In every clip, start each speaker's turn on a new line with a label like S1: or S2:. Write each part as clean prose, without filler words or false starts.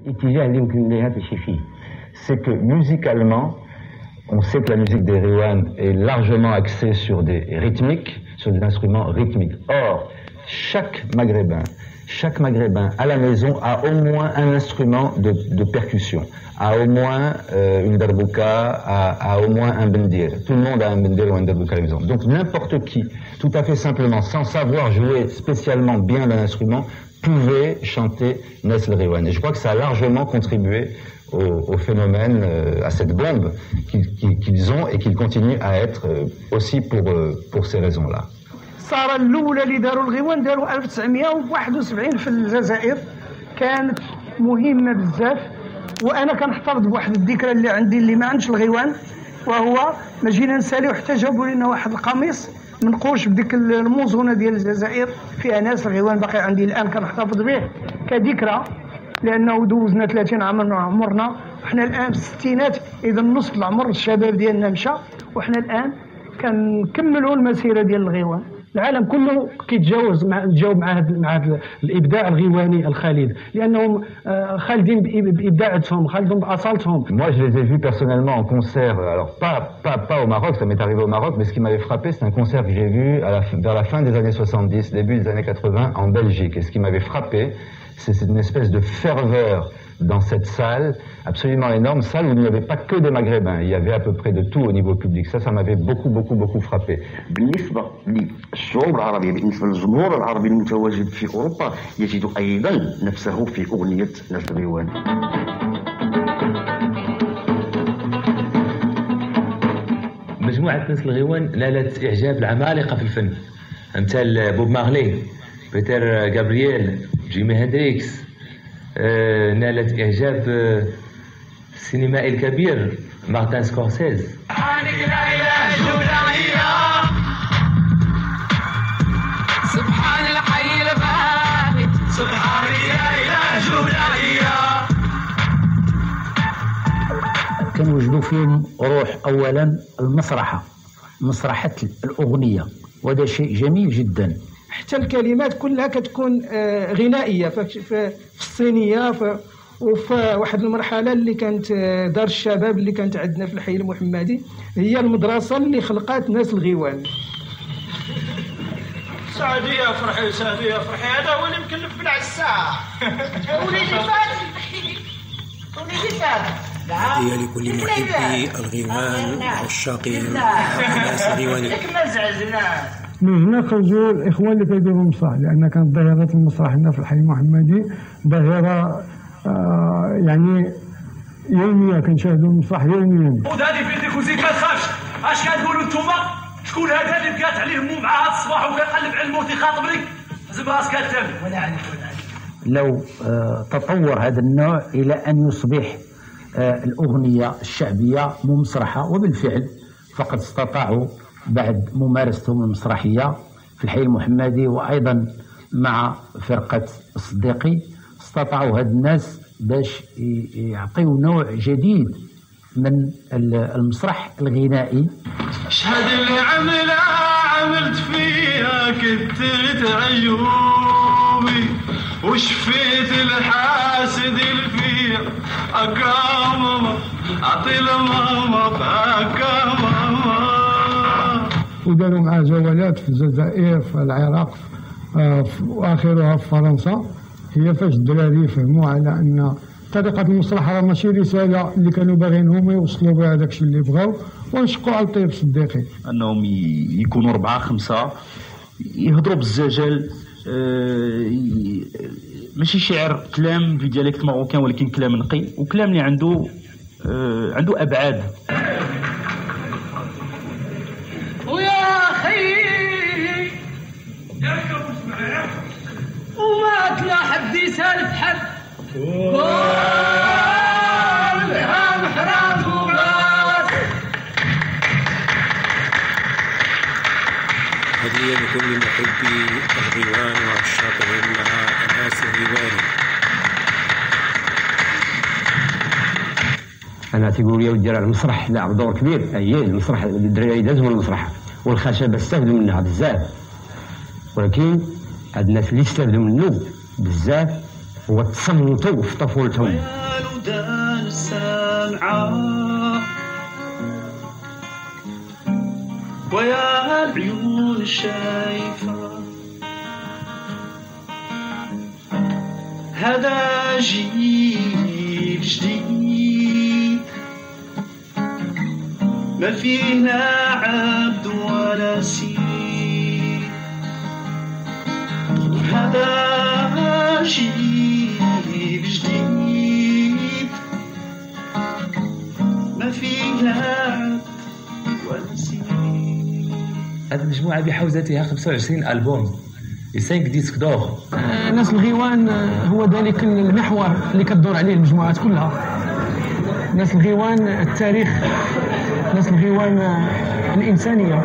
S1: c'est que musicalement, on sait que la musique des Riwan est largement axée sur des rythmiques, sur des instruments rythmiques. Or, chaque Maghrébin à la maison a au moins un instrument de percussion, a au moins une darbouka, a au moins un bendir. Tout le monde a un bendir ou un darbouka à la maison. Donc n'importe qui, tout à fait simplement, sans savoir jouer spécialement bien d'un instrument, pouvait chanter Nes Riwan. Et je crois que ça a largement contribué au phénomène, à cette bombe qu'ils ont et qu'ils continuent à être aussi pour ces raisons-là.
S2: الصارة الأولى اللي داروا الغيوان داروا 1971 في الجزائر، كانت مهمة بزاف. وأنا كنحتفظ بواحد الذكرى اللي عندي اللي ما عندش الغيوان، وهو ما جينا نساليو حتى جابوا لنا واحد القميص منقوش بديك الموزونة ديال الجزائر فيها ناس الغيوان، باقي عندي الآن كنحتفظ به كذكرى، لأنه دوزنا 30 عام من عمرنا، وحنا الآن في الستينات، إذا نصف العمر الشباب ديالنا مشى، وحنا الآن كنكملوا المسيرة ديال الغيوان. العالم كله كيتجاوب مع هذا الابداع الغيواني الخالد، لانهم خالدين بابداعاتهم، خالدين باصالتهم.
S1: Moi je les ai vus personnellement en concert, alors pas au Maroc, ça m'est arrivé au Maroc, mais ce qui m'avait frappé, c'est un concert que j'ai vu vers la fin des années 70, début des années 80 en Belgique. Et ce qui m'avait frappé, c'est une espèce de ferveur dans cette salle absolument énorme, salle où il n'y avait pas que des Maghrébins, il y avait à peu près de tout au niveau public. Ça m'avait beaucoup frappé.
S3: بالنسبة للشعوب العربية، بالنسبة للجمهور العربي المتواجد في أوروبا، يجد أيضا نفسه في أغنية ناس الغيوان.
S4: مجموعة ناس الغيوان نالت إعجاب العمالقة في الفن، أمثال بوب مارلي، بيتر غابرييل، جيمي هندريكس. نالت إعجاب السينمائي الكبير مارتن سكورسيز.
S5: سبحان الحي الباقي، سبحان يا جولانية.
S6: كنوجدوا فيهم روح أولا المسرحة، مسرحة الأغنية، وهذا شيء جميل جدا.
S2: حتى الكلمات كلها كتكون غنائيه في الصينيه، وفي واحد المرحله اللي كانت دار الشباب اللي كانت عندنا في الحي المحمدي هي المدرسه اللي خلقات ناس الغيوان.
S7: سعدي يا فرحي، سعدي يا فرحي، هذا هو اللي مكلف بالعساع. وليدي فاتي، وليدي فاتي.
S8: هي لكل محبي الغيوان وعشاقهم وناس الغيوان.
S9: من هنا خرجوا الاخوان اللي كيديروا المسرح، لان كانت ظاهره المسرح هنا في الحي المحمدي ظاهره يعني يوميه، كنشاهدوا المسرح يوميا.
S7: وداني في يديك وزيد ما تخافش، اش كتقولوا نتوما؟ شكون هذا اللي بقات عليه هموم مع هذا الصباح وكيقلب على الموت يخاطبني؟ حزب راسك التم. ولا عليك ولا عليك.
S6: لو تطور هذا النوع الى ان يصبح الاغنيه الشعبيه ممسرحه، وبالفعل فقد استطاعوا بعد ممارستهم المسرحية في الحي المحمدي وأيضا مع فرقة الصديقي، استطاعوا هاد الناس باش يعطيوا نوع جديد من المسرح الغنائي.
S7: اشهد اللي عملت فيها كترت عيوبي وشفيت الحاسد الفيع أكا ماما أعطي لماما بأكا ماما.
S9: وداروا مع جولات في الجزائر، في العراق، واخرها في فرنسا. هي فاش الدراري يفهموا على ان طريقه المسرح راه ماشي رساله اللي كانوا باغيين هما يوصلوا بها داك الشيء اللي بغاو، ونشقوا على الطيب الصديقي
S10: انهم يكونوا 4 5 يهضروا بالزجل، ماشي شعر كلام في ديالكت ماروكان، ولكن كلام نقي وكلام اللي عنده ابعاد.
S5: وما تلا حد يسالف حد، كلها محرام وراس.
S8: هدية لكل محبي الغيوان وعشاقهم مع ناس الغيوان.
S11: أنا تيقول يا ودي راه المسرح لعب دور كبير، أييه المسرح الدراري دازوا المسرح والخشبة استفدوا منها بزاف، ولكن هاد الناس اللي استفدوا منه بزاف وتصنتوا في طفولتهم.
S12: ويا الودان السامعة ويا العيون الشايفة هذا جيل جديد ما فينا عبد ولا سيد هذا جيل جديد ما فينا عبد ولا سيد.
S4: هذه المجموعة بحوزتها 25 ألبوم و5 ديسك دور.
S2: ناس الغيوان هو ذلك المحور اللي كتدور عليه المجموعات كلها. ناس الغيوان التاريخ، ناس الغيوان الإنسانية.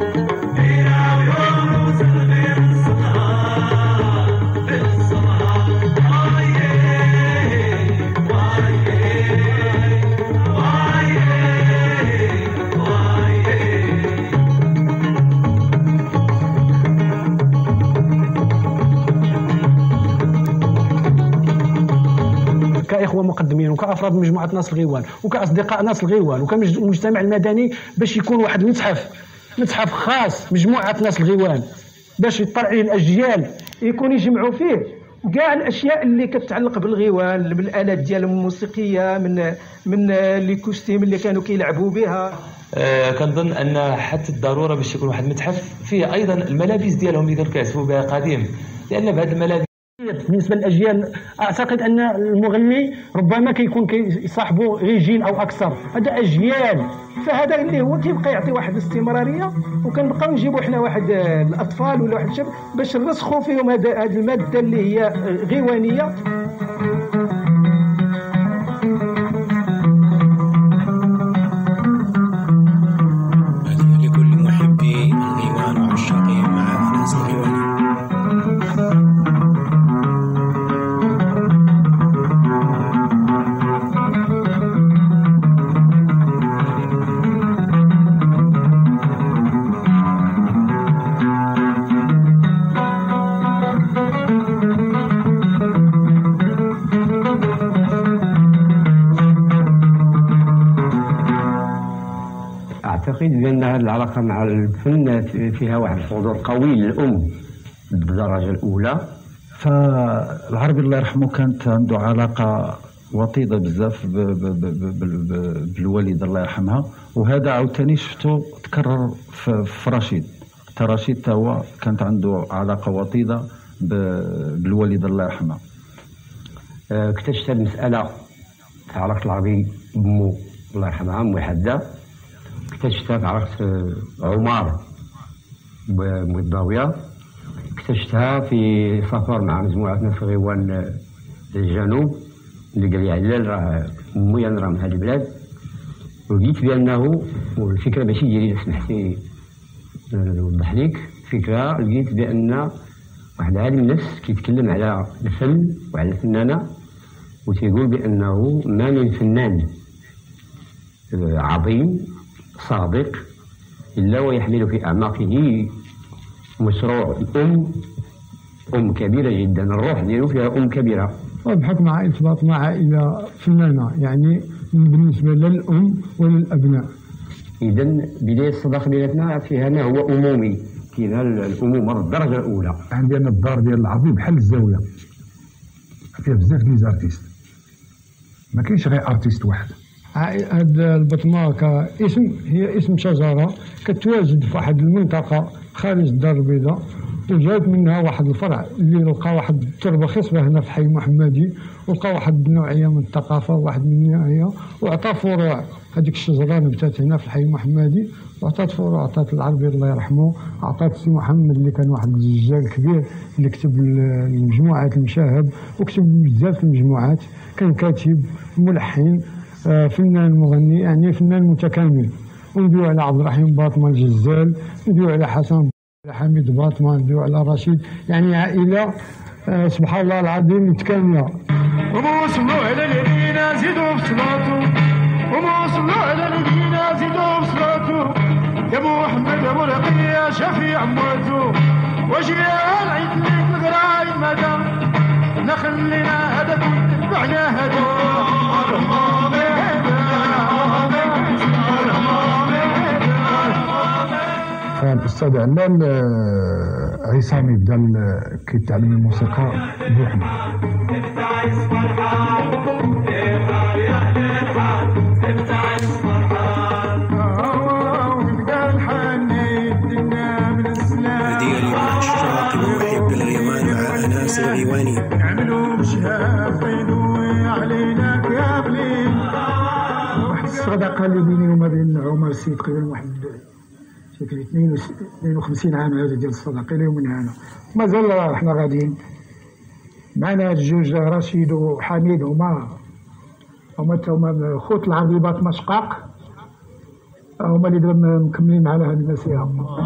S2: كإخوة مقدمين وكأفراد مجموعة ناس الغيوان وكأصدقاء ناس الغيوان وكمجتمع المدني باش يكون واحد متحف خاص مجموعة ناس الغيوان باش يطلع عليه الأجيال يكون يجمعوا فيه كاع الاشياء اللي كتتعلق بالغيوان بالالات ديالهم الموسيقيه من لي كوستيم اللي كانوا كيلعبوا بها.
S4: كنظن ان حتى الضروره باش يكون واحد المتحف فيه ايضا الملابس ديالهم اللي كانوا كيعزفوا بها قديم، لان بهذه الملابس
S2: بالنسبه للاجيال اعتقد ان المغني ربما كيكون كيصاحبوا ريجين او اكثر، هذا اجيال، فهذا اللي هو كيبقى يعطي واحد الاستمراريه، وكنبقاو نجيبوا حنا واحد الاطفال ولا واحد الشباب باش نرسخوا فيهم هذه الماده اللي هي غيوانيه.
S8: لكل محبي الغيوان وعشاقهم مع أناس الغيواني.
S11: أعتقد بأن هذه العلاقة مع الفن فيها واحد الحضور قوي للأم بالدرجة الأولى.
S6: فالعربي الله يرحمه كانت عنده علاقة وطيدة بزاف بالوالدة الله يرحمها، وهذا عاوتاني شفتو تكرر في رشيد. رشيد هو كانت عنده علاقة وطيدة بالوالدة الله يرحمها.
S11: اكتشفت المسألة في علاقة العربي بأمه الله يرحمها أم وحدة، اكتشفتها في علاقة عمار بالضاوية، اكتشفتها في سفر مع مجموعة ناس غيوان الجنوب اللي قال لي علال راه أمي أنا راه من هذه البلاد، ولقيت بأنه والفكرة ماشي ديالي سمحتي نوضح لك فكرة، لقيت بأن واحد عالم نفس كيتكلم على الفن وعلى الفنانة وتيقول بأنه ما من فنان عظيم صادق إلا ويحمل في أعماقه مشروع أم كبيرة جدا، الروح ديالو فيها أم كبيرة.
S9: بحكم ارتباط مع عائلة فنانة يعني بالنسبة للأم وللأبناء.
S11: إذا بداية الصداقة بيناتنا فيها أنا هو أمومي، كاينة الأمومة الدرجة الأولى.
S13: عندي أنا الدار ديال العربي بحال الزاوية فيها بزاف ديال زارتيست، ما كاينش غير ارتيست واحد.
S9: هاد البطمة كاسم هي اسم شجرة كتواجد في واحد المنطقة خارج الدار البيضاء، وجات منها واحد الفرع اللي لقى واحد التربة خصبة هنا في حي محمدي، ولقى واحد النوعية من الثقافة واحد من النوعية، وعطى فروع. هذيك الشجرة نبتات هنا في حي محمدي وعطات فروع، عطات العربي الله يرحمه، عطات سي محمد اللي كان واحد الدجال كبير اللي كتب المجموعات المشاهب وكتب بزاف المجموعات، كان كاتب ملحن فنان مغني يعني فنان متكامل. وندوي على عبد الرحيم باطمة الجزال، ندوي على حسن حميد باطمة، ندوي على رشيد، يعني عائلة سبحان الله العظيم متكاملة.
S12: وما صلوا على الذين زيدوا بصلاته، وما صلوا على الذين زيدوا بصلاته، يا محمد يا مرقي يا شفيع امواته، وجيها العيد لك القراي مدى احنا خلينا هدف بعنا هدف
S13: فالأستاذ علال عصامي بدا كيتعلم الموسيقى بوحده.
S8: هدية للعشاق ومحب الغيوان مع أناس الغيواني.
S12: يعملوا بشهاب طيدوا علينا كابلين.
S9: واحد الصداقة اللي بيني وما بين عمر السيد تقريبا واحد شكل 52 عام هذا ديال الصداقة ليومنا هنا مازال حنا غاديين معنا هاد الجوج رشيد وحميد هما خوت العربيبات مشقاق هما اللي دابا مكملين معنا هاد المسيرة.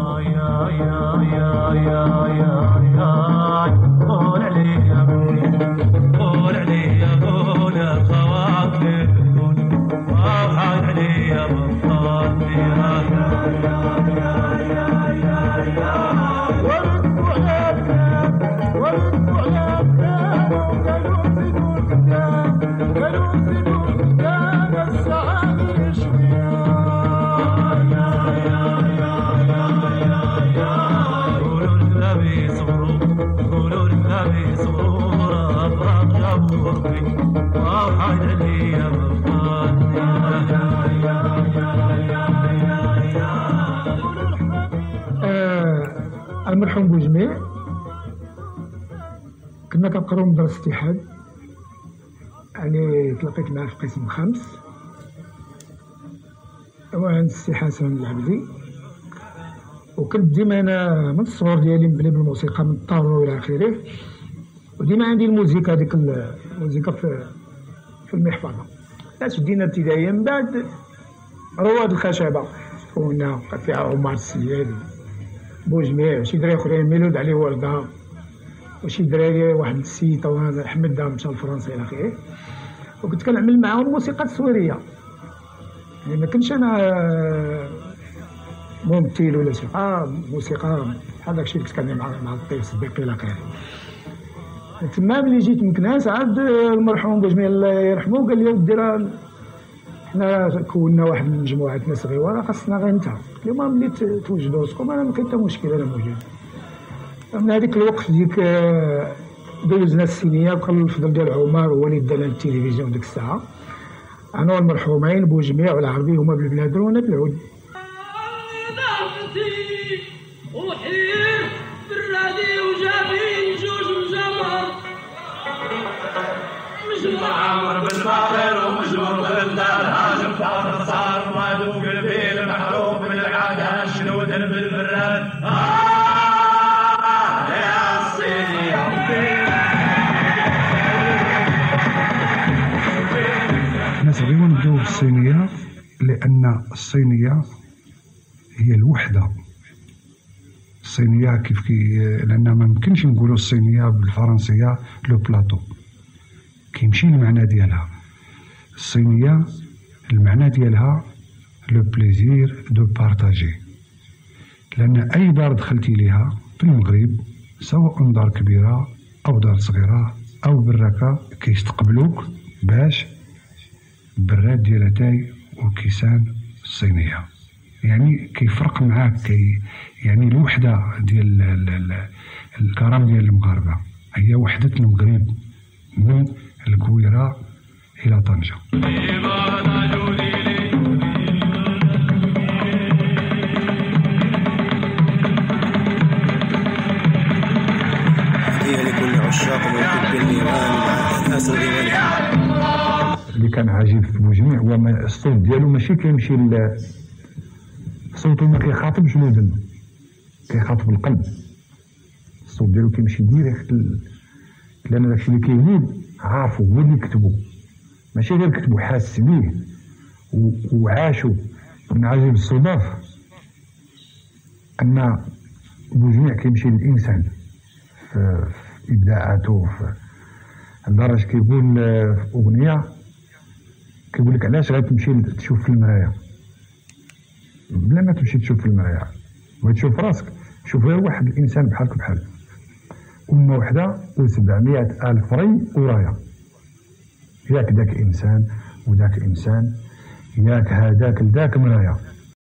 S12: قول عليا قول عليا قول الخواطر قول عليا
S9: المرحوم بوجميع كنا كنقراو مدرسة اتحاد يعني تلاقيت معاه في قسم 5 وعند السي حسن العبدي وكنت ديما انا من الصغر ديالي مبلي بالموسيقى من الطارو والى اخره وديما عندي الموسيقى ديك الموسيقى في المحفظة شدينا ابتدائيا من بعد رواد الخشبة وهنا فيها عمر السياد بوجميع وشي دراري اخرين ميلود عليه وردة وشي دراري واحد السيد طوال احمد دام مشى لفرنسا الى اخره وكنت كنعمل معاهم الموسيقى التصويريه يعني ما كنتش انا ممثل ولا شي موسيقى بحال داكشي اللي كنت كندير مع الطيب الصديقي الى اخره. تما ملي جيت من كناس عاد المرحوم بوجميع الله يرحمه قال لي ودي راه حنا كونا واحد المجموعه ناس غيوان خاصنا غير انت اليوم ملي توجدوا راسكم انا ما كاين حتى مشكل انا موجود. من هذيك الوقت ديك دوزنا السينيه وكان الفضل ديال عمر هو اللي دانا التلفزيون ديك الساعه انا والمرحومين بوجميع والعربي هما بالبلاد وانا بالعود.
S5: وحير بالرادي وجابين جوج الجمر مجمر عمر بالباخر ومجمر بالدار هاجم فاضل صار مالو قلبي المحروف من العاده شنو درب البراد يا الصيني
S13: الناس غيوان بداو بالصينيه لان الصينيه هي الوحده. الصينيه كيف لان ما ممكنش نقولوا الصينيه بالفرنسيه لو بلاطو كيمشي المعنى ديالها. الصينيه المعنى ديالها لو بليزير دو بارطاجي لان اي دار دخلتي ليها في المغرب سواء دار كبيره او دار صغيره او براكه كيستقبلوك باش براد ديال اتاي وكيسان الصينيه يعني كيفرق معاك يعني الوحده ديال الكرم ديال المغاربه هي وحده المغرب من الكويره الى طنجه.
S8: هدية لكل عشاق ومحب النيران مع أناس الغيوان.
S13: اللي كان عاجب في بوجميع هو الصوت ديالو ماشي كيمشي صوتو ما كيخاطبش الودن كيخاطب القلب. الصوت ديالو كيمشي ديريكت لان داكشي اللي كيقول عارفو هو اللي كتبو ماشي غير كتبو حاس بيه وعاشو. من عجيب الصدف ان بوجميع كيمشي للانسان في ابداعاته لدرجه كيقول في اغنيه كيقول لك علاش غتمشي تشوف في المرايه بلا ما تمشي تشوف في المرايه بغيت تشوف راسك شوف غير واحد الانسان بحالك بحال أمة وحدة و700 ألف ري ورايا. ياك ذاك إنسان وذاك إنسان، ياك هذاك لذاك مرايا.